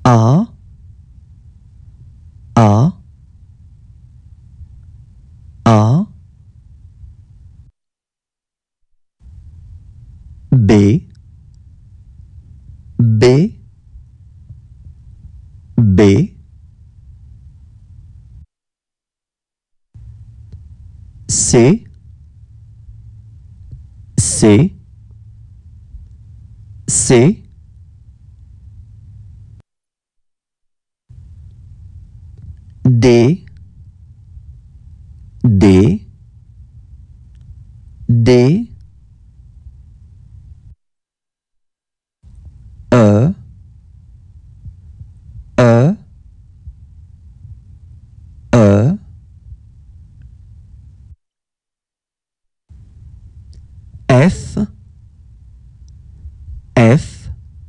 A, A, A, B, B, B, C, C, C, D, D, D, E, E, E, F, F,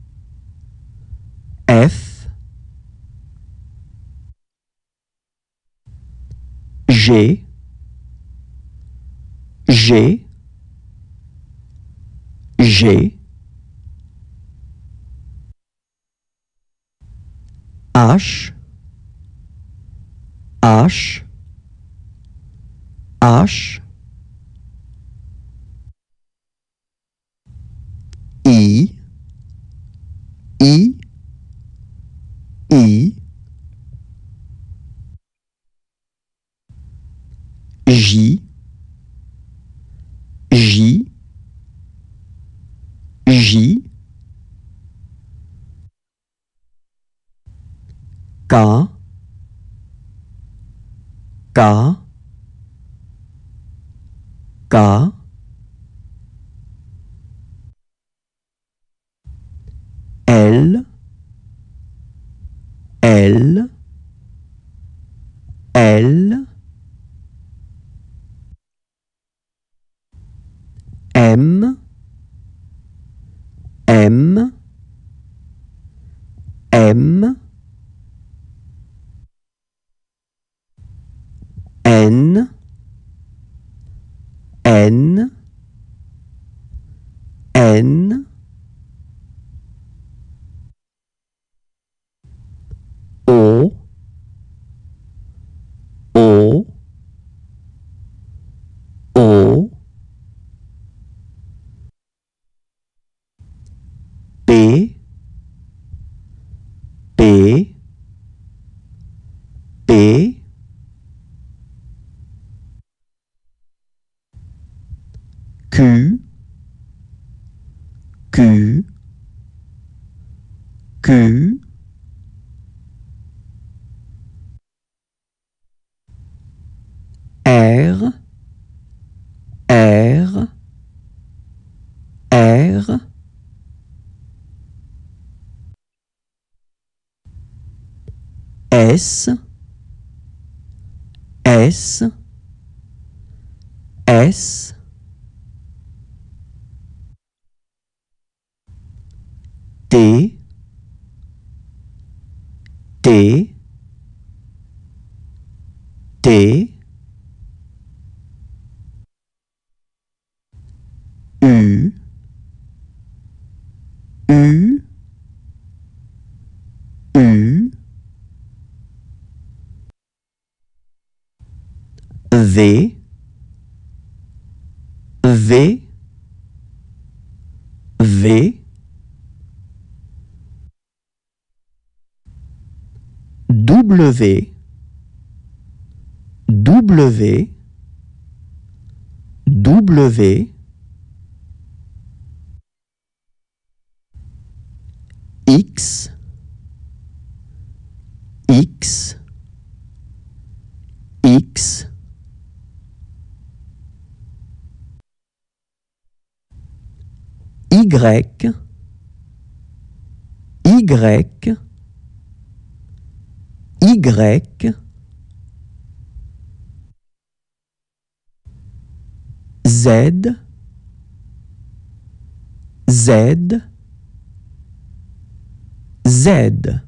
F, G, G, G, H, H, H, I, I, I, J, J, J, K, K, K, L, L, L, M, M, M, N, N, N, O, O, O, P, P, P, Q, Q, Q, R, R, R, S, S, S, T, T, T, U, U, U, V, V, V, W, W, W, X, X, X, Y, Y, Y, Z, Z, Z.